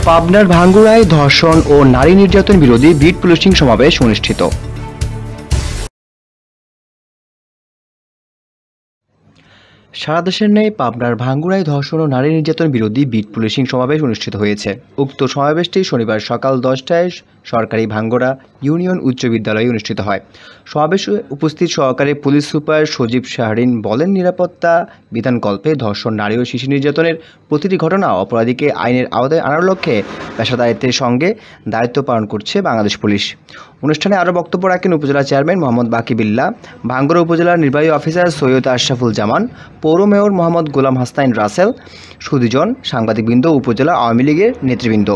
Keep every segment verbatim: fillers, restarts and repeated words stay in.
পাবনার ভাঙ্গুড়ায় ধর্ষণ ও নারী নির্যাতন বিরোধী বিট পুলিশিং সমাবেশ অনুষ্ঠিত। সারা দেশের ন্যায় পাবনার ভাঙ্গুড়ায় ধর্ষণ ও নারী নির্যাতন বিরোধী বিট পুলিশিং সমাবেশ অনুষ্ঠিত হয়েছে। উক্ত সমাবেশটি শনিবার সকাল দশটায় সরকারি ভাঙ্গুড়া ইউনিয়ন উচ্চ বিদ্যালয়ে অনুষ্ঠিত হয়। সমাবেশে উপস্থিত সহকারী পুলিশ সুপার সজীব শাহরিন বলেন, নিরাপত্তা বিধানকল্পে ধর্ষণ, নারী ও শিশু নির্যাতনের প্রতিটি ঘটনা অপরাধীকে আইনের আওতায় আনার লক্ষ্যে পেশাদারিত্বের সঙ্গে দায়িত্ব পালন করছে বাংলাদেশ পুলিশ। অনুষ্ঠানে আরও বক্তব্য রাখেন উপজেলা চেয়ারম্যান মোহাম্মদ বাকি বিল্লাহ, ভাঙ্গুড়া উপজেলার নির্বাহী অফিসার সৈয়দ আশরাফুল জামান, পৌর মেয়র মোহাম্মদ গোলাম হাসান রাসেল, সুধীজন, সাংবাদিকবৃন্দ, উপজেলা আওয়ামী লীগের নেতৃবৃন্দ।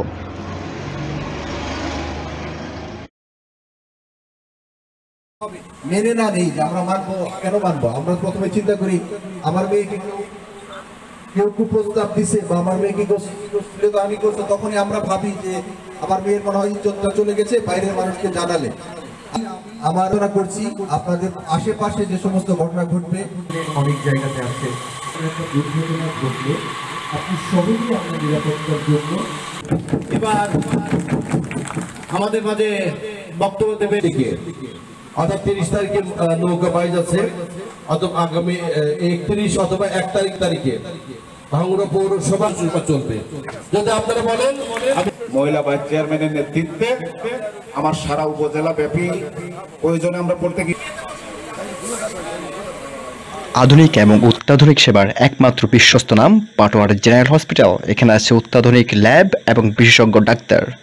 মেনে না নেই যে আমরা মানবো, কেন মানবো? আমরা প্রথমে চিন্তা করি আমার মেয়েকে কেউ কেউ কুপ্রস্তাব দিছে বা আমার মেয়েকে আমি করছে, তখনই আমরা ভাবি যে আমার মেয়ের মনে হয় ইজ্জতটা চলে গেছে, বাইরের মানুষকে জানালে। আমার ধারণা করছি আপনাদের আশেপাশে যে সমস্ত ঘটনা ঘটবে, অনেক জায়গাতে আছে দুর্ঘটনা ঘটলে আপনি সহজেই আপনার নিরাপত্তার জন্য। এবার আমাদের মাঝে বক্তব্য দেবে দিকে অর্থাৎ তিরিশ তারিখে নৌকা বাইজ আছে, অথবা আগামী একত্রিশ অথবা এক তারিখ তারিখে ভাঙ্গুড়া পৌরসভা চলবে। যদি আপনারা বলেন, মহিলা ভাইস চেয়ারম্যানের নেতৃত্বে আমার সারা উপজেলা ব্যাপী প্রয়োজনে আমরা প্রত্যেকে আধুনিক এবং অত্যাধুনিক সেবার একমাত্র বিশ্বস্ত নাম পাটোয়ার জেনারেল হসপিটাল। এখানে আছে অত্যাধুনিক ল্যাব এবং বিশেষজ্ঞ ডাক্তার।